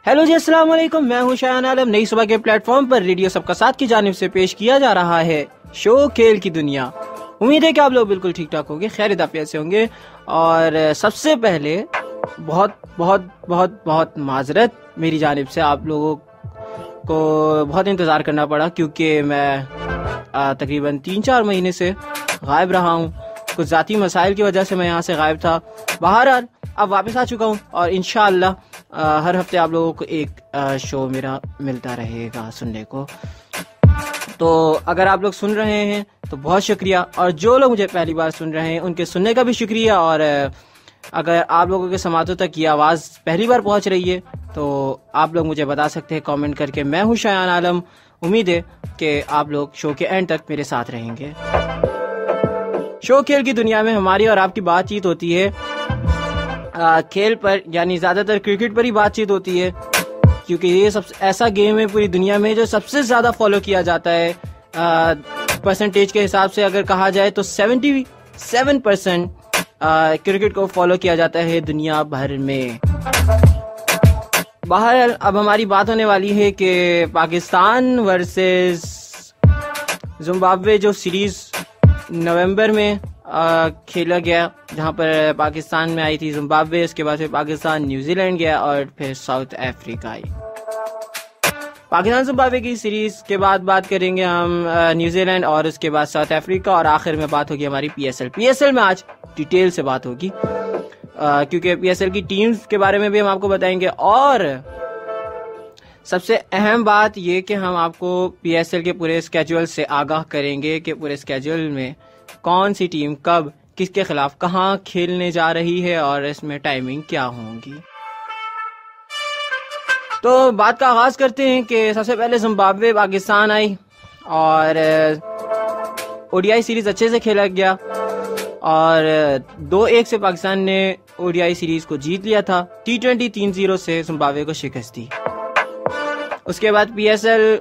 Hello जी, अस्सलाम वालेकुम। मैं हूं शायान आलम। नई सुबह के प्लेटफॉर्म पर रेडियो सबका साथ की जानिब से पेश किया जा रहा है शो खेल की दुनिया। उम्मीद है कि आप लोग बिल्कुल ठीक ठाक होंगे, खैर आफियत से होंगे। और सबसे पहले बहुत बहुत बहुत बहुत माजरत मेरी जानिब से, आप लोगों को बहुत इंतज़ार करना पड़ा क्योंकि मैं तकरीबन 3-4 महीने से गायब रहा हूँ। कुछ ज़ाती मसाइल की वजह से मैं यहाँ से गायब था। बहरहाल अब वापस आ चुका हूँ और इंशाअल्लाह हर हफ्ते आप लोगों को एक शो मेरा मिलता रहेगा सुनने को। तो अगर आप लोग सुन रहे हैं तो बहुत शुक्रिया, और जो लोग मुझे पहली बार सुन रहे हैं उनके सुनने का भी शुक्रिया। और अगर आप लोगों के समातों तक ये आवाज़ पहली बार पहुंच रही है तो आप लोग मुझे बता सकते हैं कमेंट करके। मैं हूं शायान आलम। उम्मीद है कि आप लोग शो के एंड तक मेरे साथ रहेंगे। शो खेल की दुनिया में हमारी और आपकी बातचीत होती है खेल पर, यानी ज़्यादातर क्रिकेट पर ही बातचीत होती है क्योंकि ये सब ऐसा गेम है पूरी दुनिया में जो सबसे ज़्यादा फॉलो किया जाता है। परसेंटेज के हिसाब से अगर कहा जाए तो 77% क्रिकेट को फॉलो किया जाता है दुनिया भर में। बाहर अब हमारी बात होने वाली है कि पाकिस्तान वर्सेस जिम्बाब्वे जो सीरीज़ नवंबर में खेला गया, जहां पर पाकिस्तान में आई थी जिम्बाब्वे, उसके बाद फिर पाकिस्तान न्यूजीलैंड गया और फिर साउथ अफ्रीका आई। पाकिस्तान जिम्बाब्वे की सीरीज के बाद बात करेंगे हम न्यूजीलैंड और उसके बाद साउथ अफ्रीका, और आखिर में बात होगी हमारी पीएसएल में आज डिटेल से बात होगी क्योंकि पीएसएल की टीम्स के बारे में भी हम आपको बताएंगे। और सबसे अहम बात ये कि हम आपको पीएसएल के पूरे स्केड्यूल से आगाह करेंगे कि पूरे स्केड्यूल में कौन सी टीम कब किसके खिलाफ कहां खेलने जा रही है और इसमें टाइमिंग क्या होगी। तो बात का आगाज करते हैं कि सबसे पहले जिम्बाब्वे पाकिस्तान आई और ओडीआई सीरीज अच्छे से खेला गया और 2-1 से पाकिस्तान ने ओडीआई सीरीज को जीत लिया था। T20 3-0 से जिम्बाब्वे को शिकस्त दी। उसके बाद पीएसएल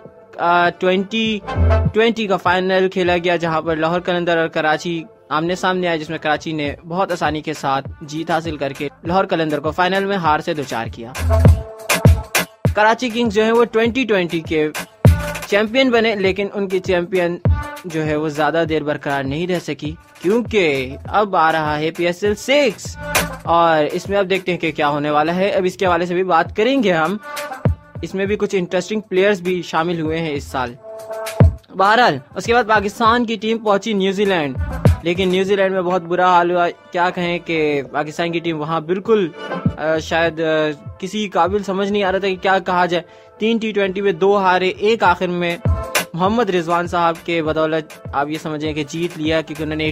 2020 का फाइनल खेला गया जहां पर लाहौर कलंदर और कराची आमने सामने आए, जिसमें कराची ने बहुत आसानी के साथ जीत हासिल करके लाहौर कलंदर को फाइनल में हार से दोचार किया। कराची किंग्स जो है वो 2020 के चैंपियन बने, लेकिन उनकी चैंपियन जो है वो ज्यादा देर बरकरार नहीं रह सकी क्योंकि अब आ रहा है PSL 6 और इसमें अब देखते हैं कि क्या होने वाला है। अब इसके हवाले से भी बात करेंगे हम। इसमें भी कुछ इंटरेस्टिंग प्लेयर्स भी शामिल हुए हैं इस साल। बहरहाल उसके बाद पाकिस्तान की टीम पहुंची न्यूजीलैंड, लेकिन न्यूजीलैंड में बहुत बुरा हाल हुआ। क्या कहें कि पाकिस्तान की टीम वहां बिल्कुल शायद किसी काबिल समझ नहीं आ रहा था कि क्या कहा जाए। 3 T20 में 2 हारे, एक आखिर में मोहम्मद रिजवान साहब के बदौलत आप ये समझें कि जीत लिया क्योंकि उन्होंने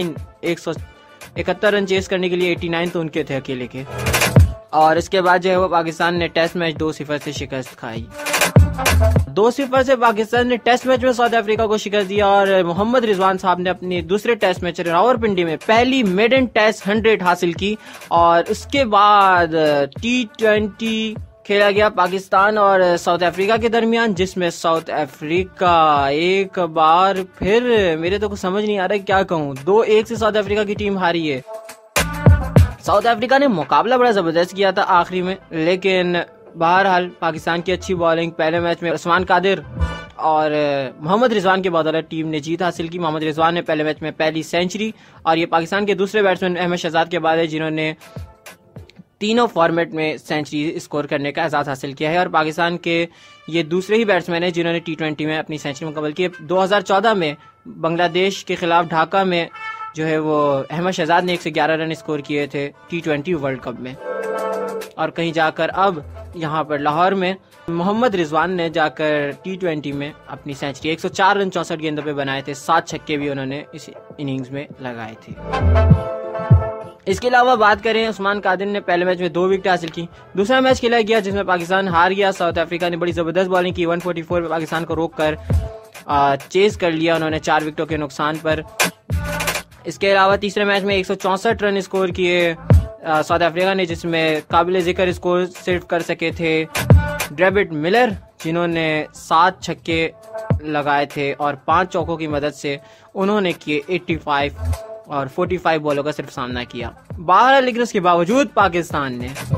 171 रन चेस करने के लिए 89 तो उनके थे अकेले के। और इसके बाद जो है वो पाकिस्तान ने टेस्ट मैच 2-0 से शिकस्त खाई। 2-0 से पाकिस्तान ने टेस्ट मैच में साउथ अफ्रीका को शिकस्त दिया और मोहम्मद रिजवान साहब ने अपने दूसरे टेस्ट मैच रावलपिंडी में पहली मेडन टेस्ट 100 हासिल की। और उसके बाद T20 खेला गया पाकिस्तान और साउथ अफ्रीका के दरमियान, जिसमें साउथ अफ्रीका एक बार फिर, मेरे तो कुछ समझ नहीं आ रहा है क्या कहूँ, 2-1 से साउथ अफ्रीका की टीम हारी है। साउथ अफ्रीका ने मुकाबला बड़ा जबरदस्त किया था आखिरी में, लेकिन बहरहाल पाकिस्तान की अच्छी बॉलिंग, पहले मैच में उस्मान कादिर और मोहम्मद रिजवान के बदौलत टीम ने जीत हासिल की। मोहम्मद रिजवान ने पहले मैच में पहली सेंचुरी, और ये पाकिस्तान के दूसरे बैट्समैन अहमद शहजाद के बाद है जिन्होंने तीनों फॉर्मेट में सेंचुरी स्कोर करने का एजाज हासिल किया है। और पाकिस्तान के ये दूसरे ही बैट्समैन हैं जिन्होंने T20 में अपनी सेंचुरी मुकम्मल की। 2014 में बांग्लादेश के खिलाफ ढाका में जो है वो अहमद शहजाद ने 111 रन स्कोर किए थे T20 वर्ल्ड कप में। और कहीं जाकर अब यहाँ पर लाहौर में मोहम्मद रिजवान ने जाकर T20 में अपनी सेंचुरी 104 रन 64 गेंदों पे बनाए थे। 7 छक्के भी उन्होंने इस इनिंग्स में लगाए थे। इसके अलावा बात करें, उस्मान कादिर ने पहले मैच में 2 विकेट हासिल की। दूसरा मैच खेला गया जिसमें पाकिस्तान हार गया। साउथ अफ्रीका ने बड़ी जबरदस्त बॉलिंग की, 144 पे पाकिस्तान को रोककर चेस कर लिया उन्होंने 4 विकेटों के नुकसान पर। इसके अलावा तीसरे मैच में 164 रन स्कोर किए साउथ अफ्रीका ने, जिसमें काबिल जिक्र स्कोर सिर्फ कर सके थे डेविड मिलर जिन्होंने 7 छक्के लगाए थे और 5 चौकों की मदद से उन्होंने किए 85 और 45 बॉलों का सिर्फ सामना किया। 12, लेकिन उसके बावजूद पाकिस्तान ने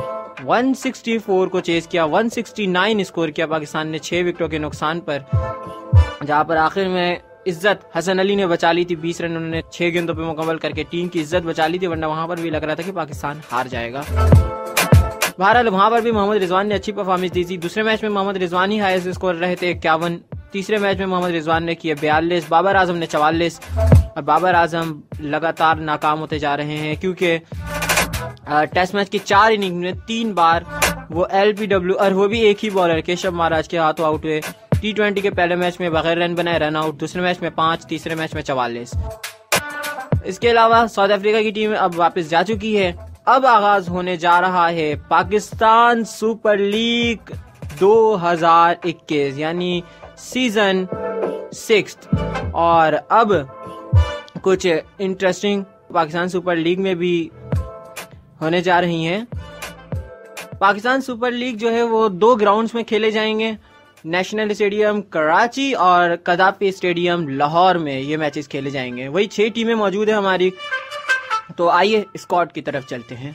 164 को चेस किया, 169 स्कोर किया पाकिस्तान ने 6 विकेटों के नुकसान पर, जहां पर आखिर में इज्जत हसन अली ने बचा ली थी। 20 रन उन्होंने 6 गेंदों पे मुकम्मल करके टीम की इज्जत बचा ली थी, वरना वहां पर भी लग रहा था कि पाकिस्तान हार जाएगा। बहरहाल वहां पर भी मोहम्मद रिजवान ने अच्छी परफॉर्मेंस दी थी। दूसरे मैच में मोहम्मद रिजवान ही हाईएस्ट स्कोर रहे थे 51। तीसरे मैच में मोहम्मद रिजवान ने किए 42, बाबर आजम ने 44। और बाबर आजम लगातार नाकाम होते जा रहे हैं, क्योंकि टेस्ट मैच की 4 इनिंग में 3 बार वो LBW और वो भी एक ही बॉलर केशव महाराज के हाथों आउट हुए। T20 के पहले मैच में बगैर रन बनाए रन आउट, दूसरे मैच में 5, तीसरे मैच में 44। इसके अलावा साउथ अफ्रीका की टीम अब वापस जा चुकी है। अब आगाज होने जा रहा है पाकिस्तान सुपर लीग 2021 यानी सीजन 6। और अब कुछ इंटरेस्टिंग पाकिस्तान सुपर लीग में भी होने जा रही हैं। पाकिस्तान सुपर लीग जो है वो 2 ग्राउंड्स में खेले जाएंगे, नेशनल स्टेडियम कराची और कदाफी स्टेडियम लाहौर में ये मैचेस खेले जाएंगे। वही 6 टीमें मौजूद है हमारी, तो आइए स्क्वाड की तरफ चलते हैं।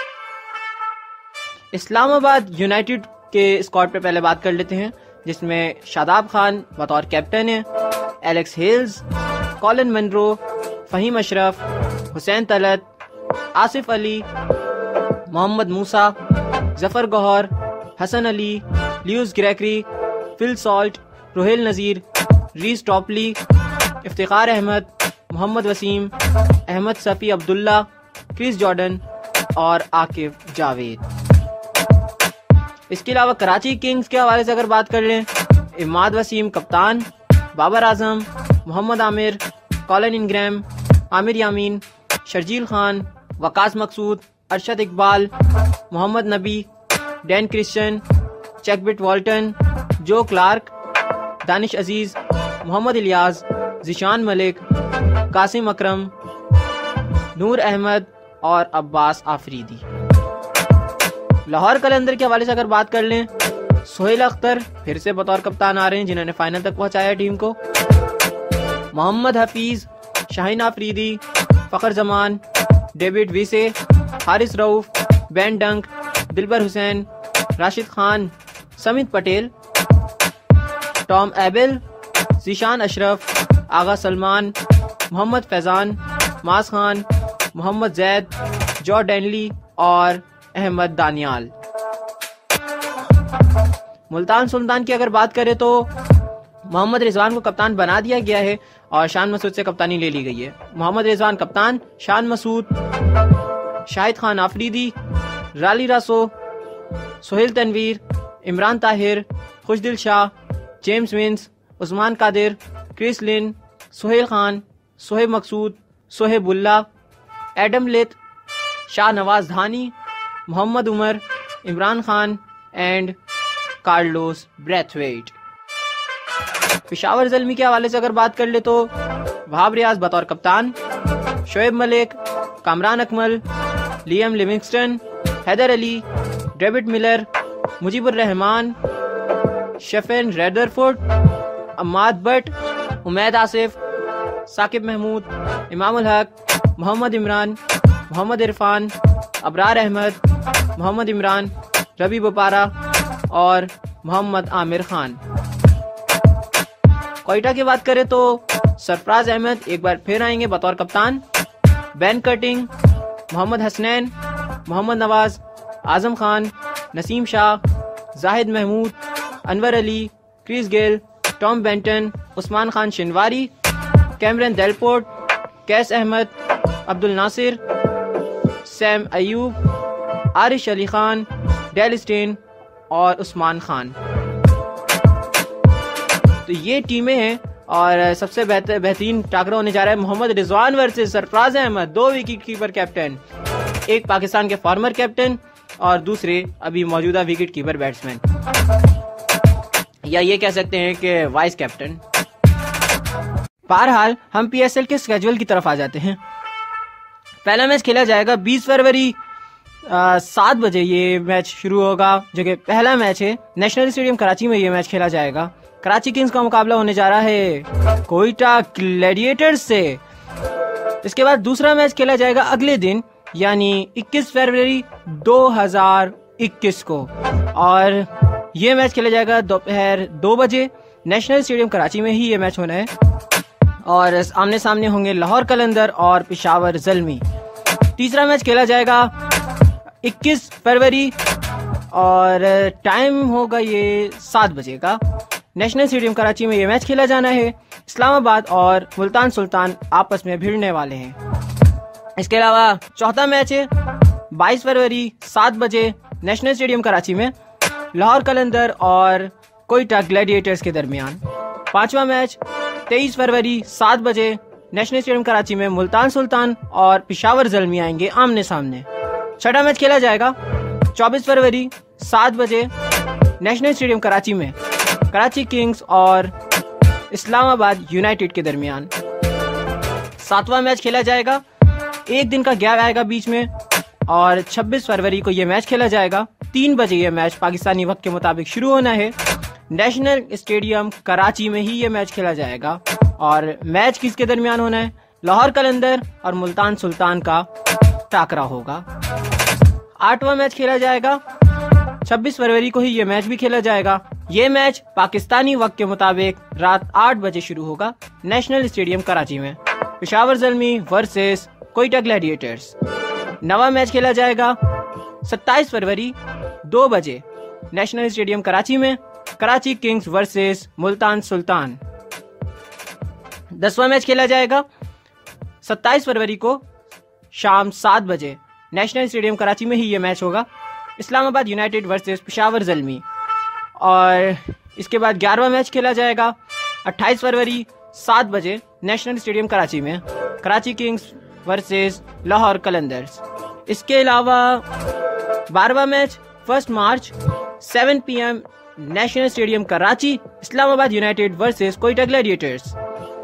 इस्लामाबाद यूनाइटेड के स्क्वाड पे पहले बात कर लेते हैं, जिसमें शादाब खान बतौर कैप्टन है, Alex Hales, Colin Munro, Faheem Ashraf, Hussain Talat, Asif Ali, Mohammad Musa, Zafar Gohar, Hasan Ali, Lewis Gregory, Phil Salt, Rohail Nazir, Reece Topley, Iftikhar Ahmed, Mohammad Wasim, Ahmed Safi Abdullah, Chris Jordan और आकिब जावेद। इसके अलावा कराची किंग्स के हवाले से अगर बात कर लें, इमाद वसीम कप्तान, Babar Azam, Mohammad Amir, Colin Ingram, Amir Yamin, Sharjeel Khan, Waqas Maqsood, Arshad Iqbal, Mohammad Nabi, Dan Christian, चैकबिट Walton, Joe Clarke, Danish Aziz, Mohammad Ilyas, Zeeshan Malik, Qasim Akram, Noor Ahmad और अब्बास आफरीदी। लाहौर कलंदर के हवाले से अगर बात कर लें, सोहेल अख्तर फिर से बतौर कप्तान आ रहे हैं, जिन्होंने फाइनल तक पहुंचाया टीम को। Mohammad Hafeez, Shaheen Afridi, Fakhar Zaman, David Wiese, Haris Rauf, Ben Dunk, Dilbar Hussain, Rashid Khan, Samit Patel, Tom Abell, Zeeshan Ashraf, Agha Salman, Mohammad Faizan, Maaz Khan, Mohammad Zaid, Joe Denly और अहमद दानियाल। मुल्तान सुल्तान की अगर बात करें तो मोहम्मद रिजवान को कप्तान बना दिया गया है और शान मसूद से कप्तानी ले ली गई है। मोहम्मद रिजवान कप्तान, Shan Masood, Shahid Khan Afridi, Rilee Rossouw, Sohail Tanvir, Imran Tahir, Khushdil Shah, James Vince, Usman Qadir, Chris Lynn, Sohail Khan, Shoaib Maqsood, Shoaibullah, Adam Lyth, Shah Nawaz Dahani, Mohammad Umar, Imran Khan and Carlos Brathwaite. Peshawar Zalmi के हवाले से अगर बात कर ले तो वहाब रियाज बतौर कप्तान, Shoaib Malik, Kamran Akmal, Liam Livingstone, Haider Ali, David Miller, Mujeebur Rahman, Sherfane Rutherford, Ammad Butt, Umaid Asif, Saqib Mahmood, Imam ul हक, मोहम्मद इमरान, मोहम्मद इरफान, अबरार अहमद, मोहम्मद इमरान, रबी बुपारा और मोहम्मद आमिर खान। कोयटा की बात करें तो सरफराज अहमद एक बार फिर आएंगे बतौर कप्तान, Ben Cutting, Mohammad Hasnain, Mohammad Nawaz, Azam Khan, Naseem Shah, Zahid Mahmood, Anwar Ali, Chris Gayle, Tom Banton, Usman Khan Shinwari, Cameron Delport, Qais Ahmad, Abdul Nasir, Saim Ayub, Arish Ali Khan, Dale Steyn और उस्मान खान। तो ये टीमें हैं और सबसे बेहतरीन टाकरा होने जा रहा है Mohammad Rizwan versus Sarfaraz Ahmed, 2 wicket keeper captain, एक पाकिस्तान के फॉर्मर कैप्टन और दूसरे अभी मौजूदा विकेट कीपर बैट्समैन, या ये कह सकते हैं कि वाइस कैप्टन। बहरहाल हम PSL के स्केड्यूल की तरफ आ जाते हैं। पहला मैच खेला जाएगा 20 फरवरी 7 बजे ये मैच शुरू होगा, जो कि पहला मैच है। नेशनल स्टेडियम कराची में ये मैच खेला जाएगा। कराची किंग्स का मुकाबला होने जा रहा है कोयटा ग्लैडिएटर्स से। इसके बाद दूसरा मैच खेला जाएगा अगले दिन यानी 21 फरवरी 21 को, और ये मैच खेला जाएगा दोपहर 2 बजे। नेशनल स्टेडियम कराची में ही ये मैच होना है, और आमने सामने होंगे लाहौर कलंदर और पेशावर ज़ल्मी। तीसरा मैच खेला जाएगा 21 फरवरी, और टाइम होगा ये 7 बजे का। नेशनल स्टेडियम कराची में ये मैच खेला जाना है। इस्लामाबाद और मुल्तान सुल्तान आपस में भिड़ने वाले हैं। इसके अलावा चौथा मैच है 22 फरवरी 7 बजे नेशनल स्टेडियम कराची में लाहौर कलंदर और कोयटा ग्लैडिएटर्स के दरमियान। पांचवा मैच 23 फरवरी 7 बजे नेशनल स्टेडियम कराची में मुल्तान सुल्तान और पेशावर ज़ल्मी आएंगे आमने सामने। छठा मैच खेला जाएगा 24 फरवरी 7 बजे नेशनल स्टेडियम कराची में कराची किंग्स और इस्लामाबाद यूनाइटेड के दरमियान। सातवां मैच खेला जाएगा, एक दिन का गैप आएगा बीच में, और 26 फरवरी को यह मैच खेला जाएगा। 3 बजे यह मैच पाकिस्तानी वक्त के मुताबिक शुरू होना है। नेशनल स्टेडियम कराची में ही यह मैच खेला जाएगा, और मैच किसके दरमियान होना है? लाहौर कलंदर और मुल्तान सुल्तान का टाकरा होगा। 8वां मैच खेला जाएगा 26 फरवरी को ही ये मैच भी खेला जाएगा। ये मैच पाकिस्तानी वक्त के मुताबिक रात 8 बजे शुरू होगा नेशनल स्टेडियम कराची में, पेशावर ज़ल्मी वर्सेस कोयटा ग्लैडिएटर्स। 9वां मैच खेला जाएगा 27 फरवरी 2 बजे नेशनल स्टेडियम कराची में कराची किंग्स वर्सेस मुल्तान सुल्तान। 10वां मैच खेला जाएगा 27 फरवरी को शाम 7 बजे नेशनल स्टेडियम कराची में ही ये मैच होगा, इस्लामाबाद यूनाइटेड वर्सेस पेशावर ज़ल्मी। और इसके बाद 11वां मैच खेला जाएगा 28 फरवरी 7 बजे नेशनल स्टेडियम कराची में कराची किंग्स वर्सेस लाहौर कलंदर्स। इसके अलावा 12वां match 1 March 7 PM national stadium Karachi, Islamabad united versus Quetta gladiators.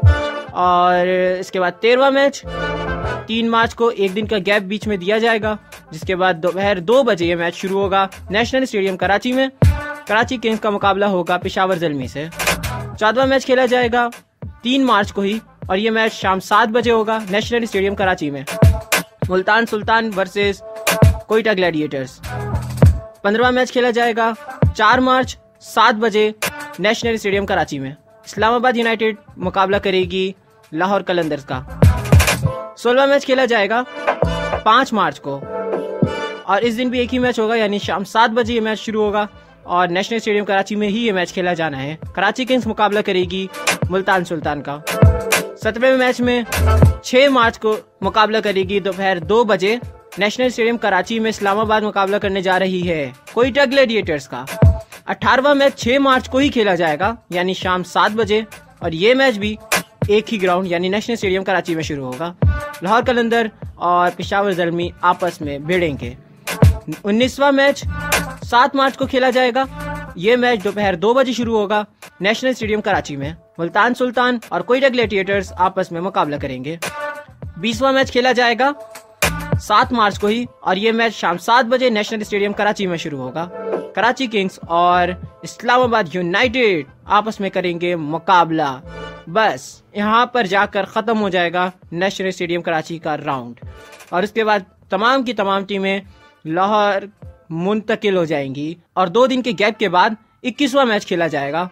और इसके बाद 13वां मैच 3 मार्च को, एक दिन का गैप बीच में दिया जाएगा, जिसके बाद दोपहर 2 बजे ये मैच शुरू होगा नेशनल स्टेडियम कराची में कराची किंग्स का मुकाबला होगा पेशावर ज़ल्मी से। 14वां मैच खेला जाएगा 3 मार्च को ही, और ये मैच शाम 7 बजे होगा नेशनल स्टेडियम कराची में मुल्तान सुल्तान वर्सेस कोयटा ग्लैडिएटर्स। 15वां मैच खेला जाएगा 4 मार्च 7 बजे नेशनल स्टेडियम कराची में, इस्लामाबाद यूनाइटेड मुकाबला करेगी लाहौर कलंदर्स का। 16वां मैच खेला जाएगा 5 मार्च को, और इस दिन भी एक ही मैच होगा, यानी शाम 7 बजे ये मैच शुरू होगा, और नेशनल स्टेडियम कराची में ही ये मैच खेला जाना है। कराची किंग्स मुकाबला करेगी मुल्तान सुल्तान का। 17वें मैच में 6 मार्च को मुकाबला करेगी दोपहर 2 बजे नेशनल स्टेडियम कराची में इस्लामाबाद मुकाबला करने जा रही है कोयटा ग्लैडिएटर्स का। 18वां मैच 6 मार्च को ही खेला जाएगा, यानी शाम 7 बजे, और ये मैच भी एक ही ग्राउंड यानी नेशनल स्टेडियम कराची में शुरू होगा। लाहौर कलंदर और पेशावर ज़ल्मी आपस में भिड़ेंगे। 19वां मैच 7 मार्च को खेला जाएगा। ये मैच दोपहर 2 बजे शुरू होगा नेशनल स्टेडियम कराची में, मुल्तान सुल्तान और कोयटा ग्लैडिएटर्स आपस में मुकाबला करेंगे। 20वां मैच खेला जाएगा 7 मार्च को ही, और ये मैच शाम 7 बजे नेशनल स्टेडियम कराची में शुरू होगा। कराची किंग्स और इस्लामाबाद यूनाइटेड आपस में करेंगे मुकाबला। बस यहाँ पर जाकर खत्म हो जाएगा नेशनल स्टेडियम कराची का राउंड, और इसके बाद तमाम की तमाम टीमें लाहौर मुंतकिल हो जाएंगी, और 2 दिन के गैप के बाद 21वां मैच खेला जाएगा,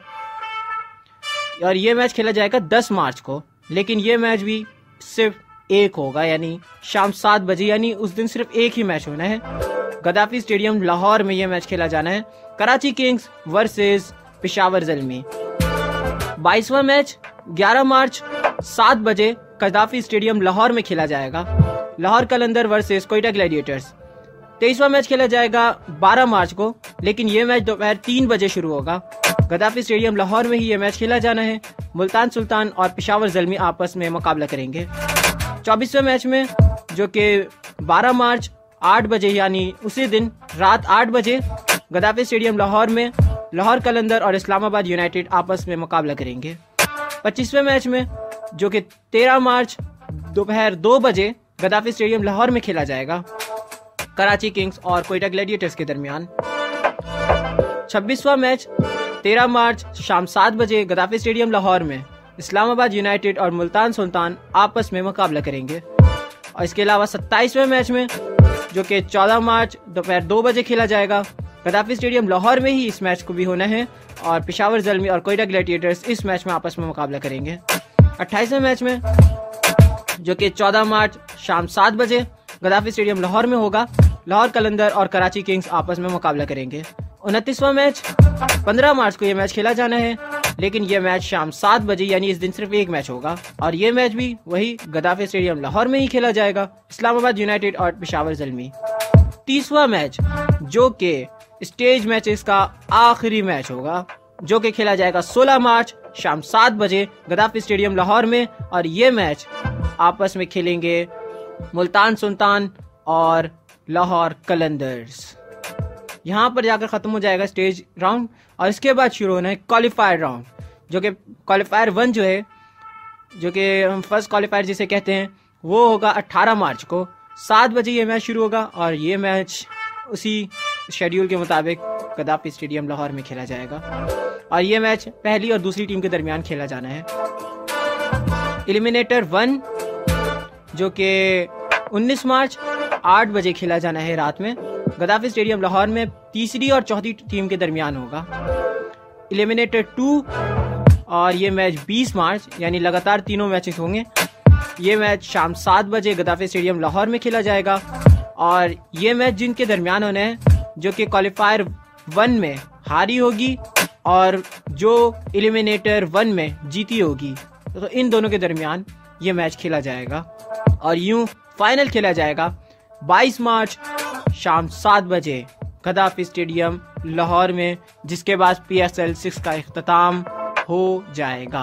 और ये मैच खेला जाएगा 10 मार्च को। लेकिन ये मैच भी सिर्फ एक होगा, यानी शाम 7 बजे, यानी उस दिन सिर्फ एक ही मैच होना है। गद्दाफी स्टेडियम लाहौर में यह मैच खेला जाना है, कराची किंग्स वर्सेस पेशावर ज़ल्मी। 22वां मैच 11 मार्च 7 बजे गद्दाफी स्टेडियम लाहौर में खेला जाएगा, लाहौर कलंदर वर्सेस कोयटा ग्लैडिएटर्स। 23वां मैच खेला जाएगा 12 मार्च को, लेकिन ये मैच दोपहर 3 बजे शुरू होगा। गद्दाफी स्टेडियम लाहौर में ही ये मैच खेला जाना है, मुल्तान सुल्तान और पेशावर ज़ल्मी आपस में मुकाबला करेंगे। 24वें मैच में, जो कि 12 मार्च 8 बजे, यानी उसी दिन रात 8 बजे गद्दाफी स्टेडियम लाहौर में लाहौर कलंदर और इस्लामाबाद यूनाइटेड आपस में मुकाबला करेंगे। 25वें मैच में, जो कि 13 मार्च दोपहर 2 बजे गद्दाफी स्टेडियम लाहौर में खेला जाएगा, कराची किंग्स और कोयटा ग्लैडिएटर्स के दरमियान। 26वां मैच 13 मार्च शाम 7 बजे गद्दाफी स्टेडियम लाहौर में इस्लामाबाद यूनाइटेड और मुल्तान सुल्तान आपस में मुकाबला करेंगे। और इसके अलावा 27वें मैच में, जो कि 14 मार्च दोपहर 2 बजे खेला जाएगा। गद्दाफी स्टेडियम लाहौर में ही इस मैच को भी होना है और पेशावर ज़ल्मी और कोयटा ग्लैडिएटर्स इस मैच में आपस में मुकाबला करेंगे। 28वें मैच में जो कि 14 मार्च शाम 7 बजे गद्दाफी स्टेडियम लाहौर में होगा, लाहौर कलंदर और कराची किंग्स आपस में मुकाबला करेंगे। 29वां मैच 15 मार्च को यह मैच खेला जाना है, लेकिन यह मैच शाम 7 बजे यानी इस दिन सिर्फ एक मैच होगा और यह मैच भी वही गद्दाफी स्टेडियम लाहौर में ही खेला जाएगा, इस्लामाबाद यूनाइटेड और पेशावर ज़ल्मी। 30वां मैच जो कि स्टेज मैचेस का आखिरी मैच होगा, जो कि खेला जाएगा 16 मार्च शाम 7 बजे गद्दाफी स्टेडियम लाहौर में और ये मैच आपस में खेलेंगे मुल्तान सुल्तान और लाहौर कलंदर्स। यहाँ पर जाकर खत्म हो जाएगा स्टेज राउंड और इसके बाद शुरू होना है क्वालिफायर राउंड, जो कि क्वालिफायर 1 जो है, जो कि हम फर्स्ट क्वालिफायर जिसे कहते हैं, वो होगा 18 मार्च को 7 बजे ये मैच शुरू होगा और ये मैच उसी शेड्यूल के मुताबिक गद्दाफी स्टेडियम लाहौर में खेला जाएगा और ये मैच पहली और दूसरी टीम के दरमियान खेला जाना है। एलिमिनेटर 1 जो कि 19 मार्च 8 बजे खेला जाना है रात में, गद्दाफी स्टेडियम लाहौर में तीसरी और चौथी टीम के दरमियान होगा। एलिमिनेटर 2 और ये मैच 20 मार्च यानी लगातार तीनों मैचेस होंगे। ये मैच शाम 7 बजे गद्दाफी स्टेडियम लाहौर में खेला जाएगा और ये मैच जिनके दरमियान होने हैं, जो कि क्वालिफायर 1 में हारी होगी और जो एलिमिनेटर 1 में जीती होगी, तो इन दोनों के दरमियान ये मैच खेला जाएगा और यूं फाइनल खेला जाएगा 22 मार्च शाम 7 बजे गद्दाफी स्टेडियम लाहौर में, जिसके बाद PSL 6 का इख्तिताम हो जाएगा।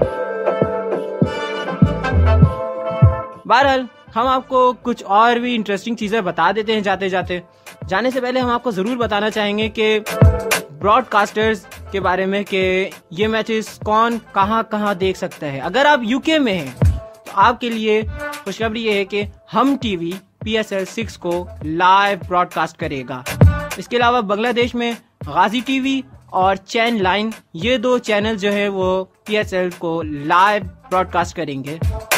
बहरहाल हम आपको कुछ और भी इंटरेस्टिंग चीजें बता देते हैं जाते जाते। जाने से पहले हम आपको जरूर बताना चाहेंगे कि ब्रॉडकास्टर्स के बारे में कि ये मैचेस कौन कहां कहां देख सकता है। अगर आप UK में हैं तो आपके लिए खुशखबरी ये है कि हम टीवी PSL 6 को लाइव ब्रॉडकास्ट करेगा। इसके अलावा बांग्लादेश में गाजी टीवी और चैन लाइन, ये 2 चैनल जो है वो PSL को लाइव ब्रॉडकास्ट करेंगे।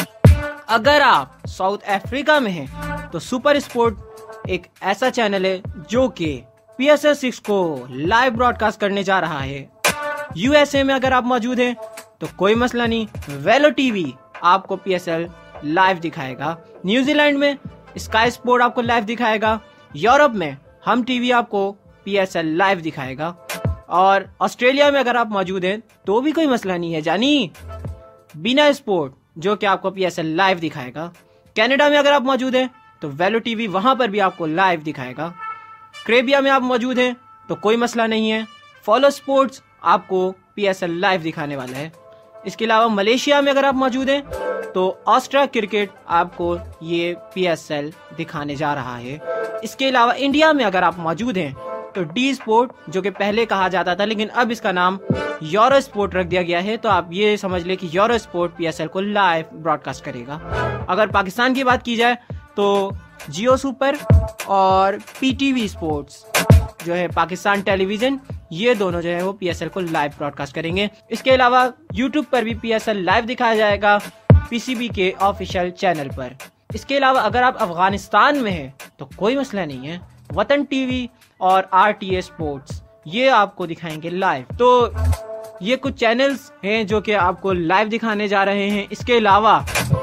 अगर आप साउथ अफ्रीका में हैं तो सुपर स्पोर्ट एक ऐसा चैनल है जो कि PSL 6 को लाइव ब्रॉडकास्ट करने जा रहा है। USA में अगर आप मौजूद हैं तो कोई मसला नहीं, वेलो टीवी आपको PSL लाइव दिखाएगा। न्यूजीलैंड में स्काई स्पोर्ट आपको लाइव दिखाएगा। यूरोप में हम टीवी आपको PSL लाइव दिखाएगा और ऑस्ट्रेलिया में अगर आप मौजूद हैं तो भी कोई मसला नहीं है, जानी बिना स्पोर्ट जो कि आपको PSL लाइव दिखाएगा। कनाडा में अगर आप मौजूद हैं तो वेलो टीवी वहां पर भी आपको लाइव दिखाएगा। कैरेबिया में आप मौजूद हैं तो कोई मसला नहीं है, फॉलो स्पोर्ट्स आपको PSL लाइव दिखाने वाला है। इसके अलावा मलेशिया में अगर आप मौजूद हैं तो ऑस्ट्रा क्रिकेट आपको ये PSL दिखाने जा रहा है। इसके अलावा इंडिया में अगर आप मौजूद हैं तो डी स्पोर्ट, जो कि पहले कहा जाता था लेकिन अब इसका नाम यूरो स्पोर्ट रख दिया गया है, तो आप ये समझ ले कि यूरो स्पोर्ट PSL को लाइव ब्रॉडकास्ट करेगा। अगर पाकिस्तान की बात की जाए तो जियो सुपर और PTV स्पोर्ट्स जो है पाकिस्तान टेलीविजन, ये दोनों जो है वो PSL को लाइव ब्रॉडकास्ट करेंगे। इसके अलावा YouTube पर भी PSL लाइव दिखाया जाएगा PCB के ऑफिशियल चैनल पर। इसके अलावा अगर आप अफगानिस्तान में हैं तो कोई मसला नहीं है, वतन टीवी और RTA स्पोर्ट्स ये आपको दिखाएंगे लाइव। तो ये कुछ चैनल्स हैं जो कि आपको लाइव दिखाने जा रहे हैं। इसके अलावा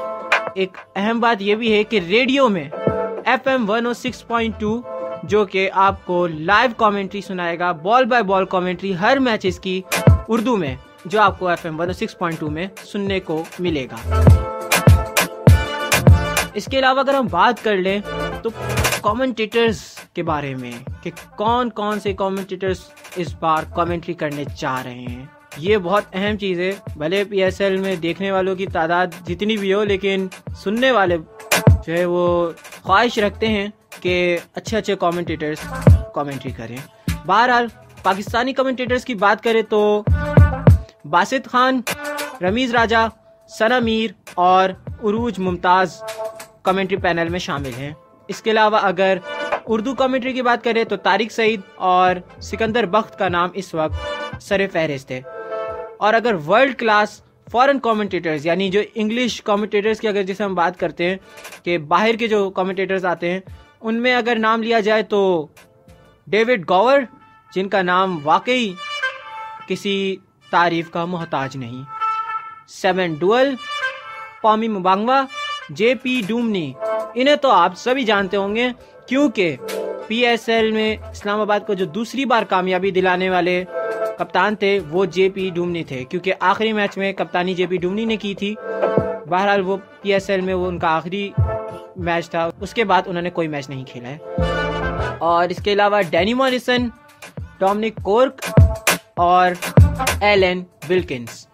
एक अहम बात ये भी है कि रेडियो में FM 106.2 जो कि आपको लाइव कमेंट्री सुनाएगा, बॉल बाय बॉल कमेंट्री हर मैचेस की उर्दू में, जो आपको FM 106.2 में सुनने को मिलेगा। इसके अलावा अगर हम बात कर लें तो कमेंटेटर्स के बारे में कि कौन कौन से कमेंटेटर्स इस बार कमेंट्री करने जा रहे हैं, ये बहुत अहम चीज़ है। भले PSL में देखने वालों की तादाद जितनी भी हो, लेकिन सुनने वाले जो है वो ख्वाहिश रखते हैं कि अच्छे अच्छे कमेंटेटर्स कमेंट्री करें। बहरहाल पाकिस्तानी कमेंटेटर्स की बात करें तो बासित खान, रमीज राजा, सना मीर और उरूज मुमताज कमेंट्री पैनल में शामिल हैं। इसके अलावा अगर उर्दू कमेंट्री की बात करें तो तारिक सईद और सिकंदर बख्त का नाम इस वक्त सरे फहरिस्त है। और अगर वर्ल्ड क्लास फॉरेन कमेंटेटर्स यानी जो इंग्लिश कमेंटेटर्स की अगर जैसे हम बात करते हैं कि बाहर के जो कमेंटेटर्स आते हैं, उनमें अगर नाम लिया जाए तो डेविड गॉवर, जिनका नाम वाकई किसी तारीफ का मोहताज नहीं, 7 डुअल, पॉमी मुबांगवा, जेपी डूमनी, इन्हें तो आप सभी जानते होंगे क्योंकि पीएसएल में इस्लामाबाद को जो दूसरी बार कामयाबी दिलाने वाले कप्तान थे वो जेपी डूमनी थे, क्योंकि आखिरी मैच में कप्तानी जेपी डूमनी ने की थी। बहरहाल वो पीएसएल में वो उनका आखिरी मैच था, उसके बाद उन्होंने कोई मैच नहीं खेला है। और इसके अलावा डैनी मॉरिसन, डोमिनिक कोर्क और एलन विल्किंस,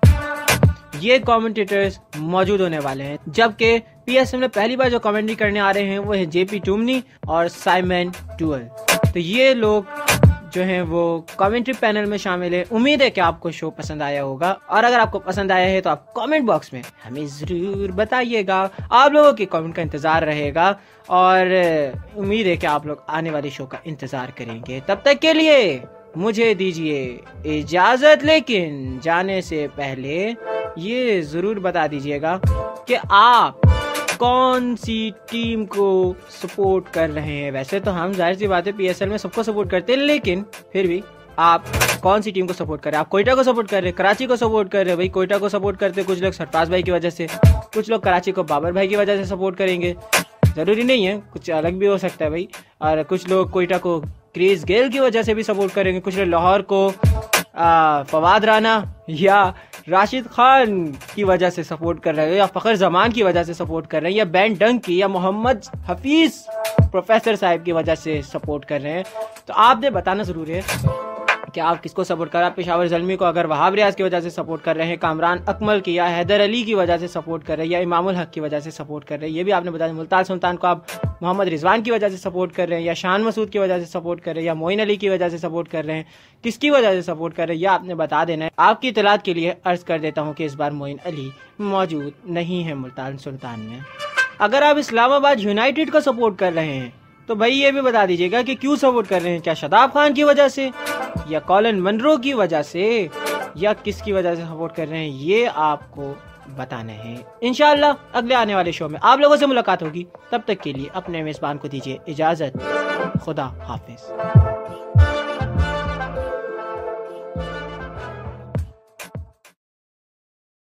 ये कमेंटेटर्स मौजूद होने वाले हैं। जबकि पीएसएल में पहली बार जो कमेंट्री करने आ रहे हैं वो है जेपी डूमनी और साइमन डुअल। तो ये लोग जो हैं वो कमेंट्री पैनल में शामिल है। उम्मीद है कि आपको शो पसंद आया होगा, और अगर आपको पसंद आया है तो आप कमेंट बॉक्स में हमें जरूर बताइएगा। आप लोगों की कमेंट का इंतजार रहेगा और उम्मीद है कि आप लोग आने वाले शो का इंतजार करेंगे। तब तक के लिए मुझे दीजिए इजाजत, लेकिन जाने से पहले ये जरूर बता दीजिएगा कि आप कौन सी टीम को सपोर्ट कर रहे हैं। वैसे तो हम जाहिर सी बात है पीएसएल में सबको सपोर्ट करते हैं, लेकिन फिर भी आप कौन सी टीम को सपोर्ट कर रहे हैं। आप कोयटा को सपोर्ट कर रहे हैं, कराची को सपोर्ट कर रहे हैं। भाई कोयटा को सपोर्ट करते कुछ लोग सरफराज भाई की वजह से, कुछ लोग कराची को बाबर भाई की वजह से सपोर्ट करेंगे, जरूरी नहीं है, कुछ अलग भी हो सकता है भाई। और कुछ लोग कोयटा को क्रिस गेल की वजह से भी सपोर्ट करेंगे, कुछ लोग लाहौर को फवाद राना या राशिद खान की वजह से सपोर्ट कर रहे हैं, या फखर जमान की वजह से सपोर्ट कर रहे हैं, या बैन डंक की या मोहम्मद हफीज प्रोफेसर साहब की वजह से सपोर्ट कर रहे हैं। तो आपने बताना जरूरी है कि आप किसको सपोर्ट कर रहे हैं। पेशावर ज़ल्मी को अगर वहाब रियाज की वजह से सपोर्ट कर रहे हैं, कामरान अकमल की या हैदर अली की वजह से सपोर्ट कर रहे हैं, या इमामुल हक की वजह से सपोर्ट कर रहे हैं, ये भी आपने बताया। मुल्तान सुल्तान को आप मोहम्मद रिजवान की वजह से सपोर्ट कर रहे हैं, या शान मसूद की वजह से सपोर्ट कर रहे हैं, या मोइन अली की वजह से सपोर्ट कर रहे हैं, किसकी वजह से सपोर्ट कर रहे हैं, यह आपने बता देना है। आपकी इतलात के लिए अर्ज कर देता हूँ कि इस बार मोइन अली मौजूद नहीं है मुल्तान सुल्तान में। अगर आप इस्लामाबाद यूनाइटेड को सपोर्ट कर रहे हैं तो भाई ये भी बता दीजिएगा कि क्यों सपोर्ट कर रहे हैं। क्या शदाब खान की वजह से, या कॉलिन मनरो की वजह से, या किसकी वजह से सपोर्ट कर रहे हैं, ये आपको बताना है। इंशाअल्लाह अगले आने वाले शो में आप लोगों से मुलाकात होगी। तब तक के लिए अपने मेजबान को दीजिए इजाजत। खुदा हाफिज।